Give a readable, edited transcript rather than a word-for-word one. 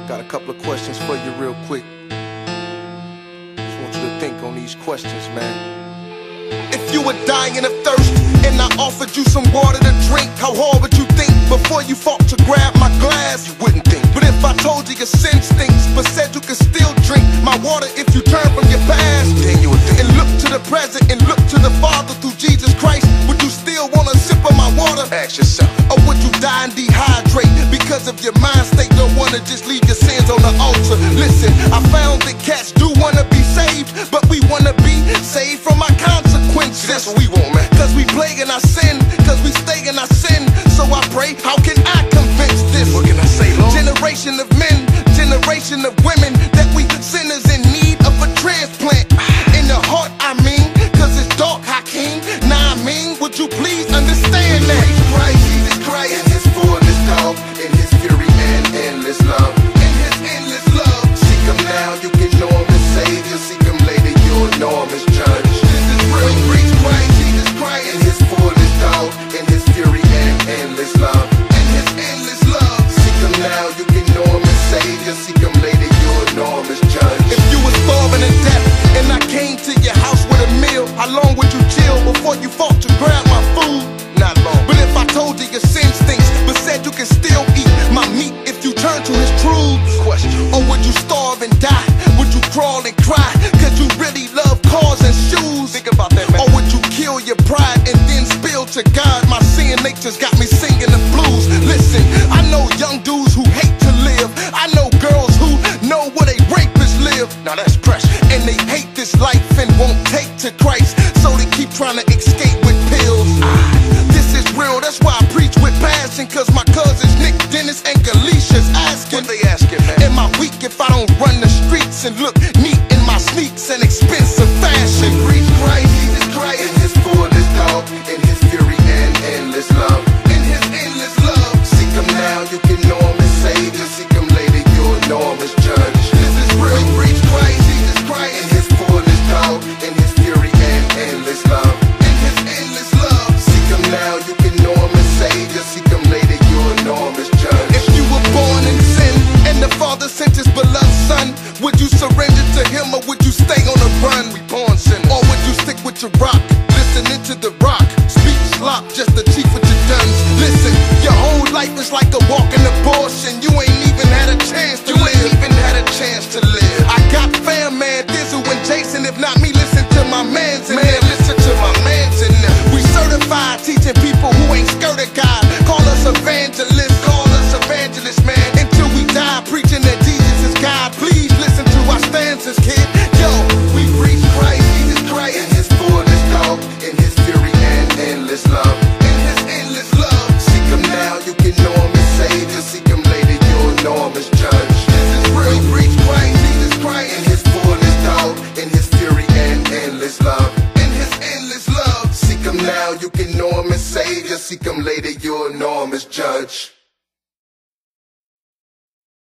Got a couple of questions for you real quick. Just want you to think on these questions, man. If you were dying of thirst and I offered you some water to drink, how hard would you think before you fought to grab my glass? You wouldn't think. But if I told you your sin stinks, but said you could still drink my water if you turn from your past, then you would think. And look to the present and look to the Father through Jesus Christ, would you still want a sip of my water? Ask yourself. Or would you die and dehydrate because of your mind state? Don't wanna just leave your sins on the altar. Listen, I found that cats do wanna be saved, but we wanna be saved from our consequences. That's what we want, man. Cause we play in our sin, cause we stay in our sin. So I pray, how can I convince this? What can I say, Lord? Generation of men, generation of women, that we sinners in need of a transplant. In the heart, I mean, cause it's dark, Hakeem. Nah, I mean, would you please understand that? Christ, Jesus Christ, in his fullness, dog, in his fury and endless love. In his endless love. Seek him now, you can know him as Savior. Seek him later, you'll know him as Judge. This is real. Preach Christ, Jesus Christ, in his fullness, dog, in his fury and endless love. In his endless love. Seek him now, you can know him as Savior. Seek him later, you'll know him as Judge. If you were starving to death and I came to your house with a meal, how long would you chill before you fought to grab my food? Not long. But if I told you your sin stinks, but said you can still eat my meat if you turn to his truths? Question. Or would you starve and die? Would you crawl and cry cause you really love cars and shoes? Think about that, man. Or would you kill your pride and then spill to God? My sin nature's got me singing the blues. Listen, I know young dudes who hate to live. I know girls who know where they rapists live. Now that's pressure. And they hate this life and won't take to Christ, so they keep trying to escape with pills. This is real, that's why I preach with passion. Cause my cousins Nick, Dennis, and Galicia's asking. What they asking, man? Am I weak if I don't run the streets and look neat in my sneaks and expensive fashion? Preach Christ, Jesus Christ, in his fullness, dog, in his fury and endless love. In his endless love. Seek him now, you can know him as Savior. Seek him later, you'll know him as Judge. This is real. Preach Christ, Jesus Christ, in his fullness, dog, in his fury and endless love. In his endless love. Seek him now, you can know him as Savior. Seek him later, you'll know him as Judge. If you were born in sin and the Father sent his beloved Son, would you surrender to him or would you stay on the run? We born sinners. Or would you stick with your rock, listening to the rock, speak slop, just the chief of your duns? Listen, your whole life is like a walking abortion. You ain't even had a chance to live. Even had a chance to live. I got fam, man, Dizzle and Jason. If not me, listen to my mans in there. Listen to my mans in there. We certified teaching people who ain't scared of God. Call us evangelists, call us evangelists, man. Until we die preaching that Jesus is God. Please listen to our stanzas, kid. Yo, We preach Christ, Jesus Christ, in his fullness, dog, in his fury and endless love. in his endless love. Seek him now, you can know him as Savior. Seek him later, you'll know him as Judge. This is real. We preach Christ, Jesus Christ, in his fullness, dog, in his fury and endless love. In his endless love. Seek him now, you can know him as Savior. Seek him later, you'll know him as Judge.